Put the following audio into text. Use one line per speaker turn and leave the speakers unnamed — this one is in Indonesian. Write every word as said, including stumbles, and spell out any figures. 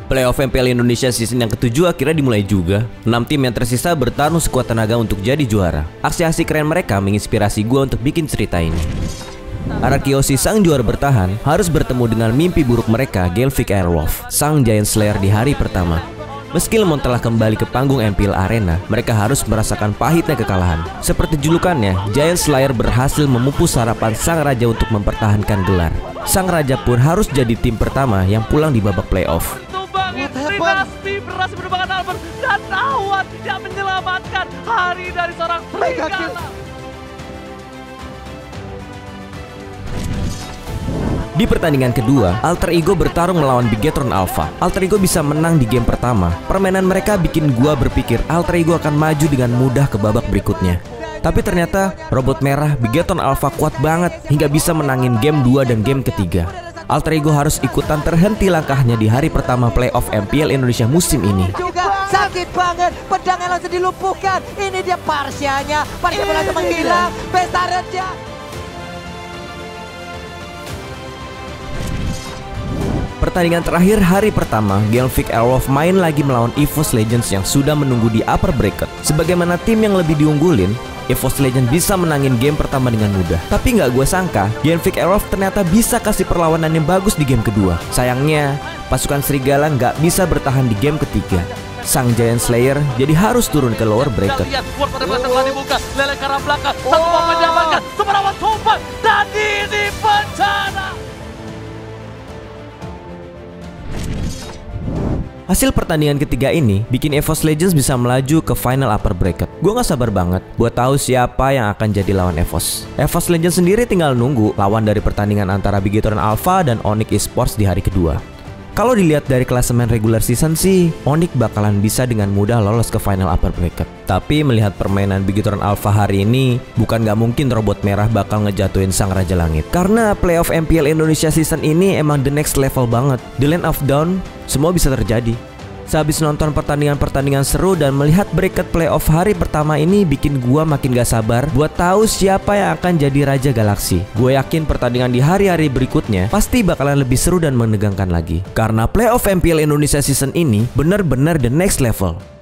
Playoff M P L Indonesia season yang ketujuh akhirnya dimulai juga. enam tim yang tersisa bertarung sekuat tenaga untuk jadi juara. Aksi-aksi keren mereka menginspirasi gue untuk bikin cerita ini. Arakiosi sang juara bertahan harus bertemu dengan mimpi buruk mereka, Galvik Airwolf, sang Giant Slayer di hari pertama. Meski Lemon telah kembali ke panggung M P L Arena, mereka harus merasakan pahitnya kekalahan. Seperti julukannya, Giant Slayer berhasil memupus harapan sang raja untuk mempertahankan gelar. Sang raja pun harus jadi tim pertama yang pulang di babak playoff.
Dinasti berhasil menumbangkan Albert dan Awan tidak menyelamatkan hari dari seorang serigala.
Di pertandingan kedua, Alter Ego bertarung melawan Bigetron Alpha. Alter Ego bisa menang di game pertama. Permainan mereka bikin gua berpikir Alter Ego akan maju dengan mudah ke babak berikutnya. Tapi ternyata robot merah Bigetron Alpha kuat banget hingga bisa menangin game dua dan game ketiga. Alter Ego harus ikutan terhenti langkahnya di hari pertama playoff M P L Indonesia musim ini.
Juga sakit banget, pedangnya langsung dilumpuhkan. Ini dia Parsianya, Parsia langsung menghilang. Pesta Raja.
Pertandingan terakhir hari pertama, Galvik Airwolf main lagi melawan EVOS Legends yang sudah menunggu di upper bracket. Sebagaimana tim yang lebih diunggulin, EVOS Legends bisa menangin game pertama dengan mudah. Tapi nggak gue sangka, Galvik Airwolf ternyata bisa kasih perlawanan yang bagus di game kedua. Sayangnya, pasukan Serigala nggak bisa bertahan di game ketiga. Sang Giant Slayer jadi harus turun ke lower bracket.
Lihat, Ward pada belakang telah dibuka, lele ke arah belakang, satu mau menjamankan, Sumerawan tumpah, dan ini bencana.
Hasil pertandingan ketiga ini bikin EVOS Legends bisa melaju ke final upper bracket. Gue gak sabar banget buat tahu siapa yang akan jadi lawan EVOS. EVOS Legends sendiri tinggal nunggu lawan dari pertandingan antara Bigetron Alpha dan Onyx Esports di hari kedua. Kalau dilihat dari klasemen regular season sih, Onyx bakalan bisa dengan mudah lolos ke final upper bracket. Tapi melihat permainan Bigetron Alpha hari ini, bukan gak mungkin robot merah bakal ngejatuhin sang Raja Langit. Karena playoff M P L Indonesia season ini emang the next level banget. The Land of Dawn, semua bisa terjadi. Sehabis nonton pertandingan-pertandingan seru dan melihat bracket playoff hari pertama ini bikin gua makin gak sabar buat tahu siapa yang akan jadi Raja Galaksi. Gue yakin pertandingan di hari-hari berikutnya pasti bakalan lebih seru dan menegangkan lagi. Karena playoff M P L Indonesia season ini bener-bener the next level.